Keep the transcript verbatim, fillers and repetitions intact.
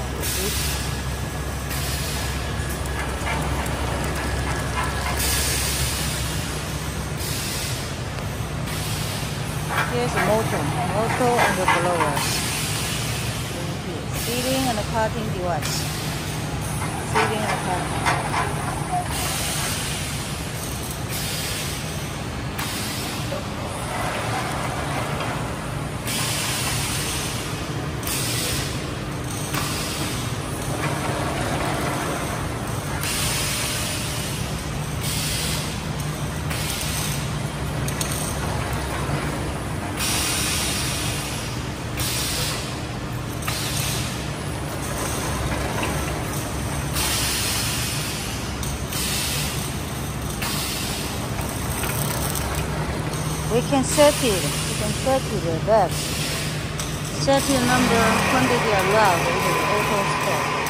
you see? Here's the motor, motor and the blower. Sealing and the cutting device. Sealing and cutting. We can set it, we can set it back. Set your number, quantity allowed, it is auto stop.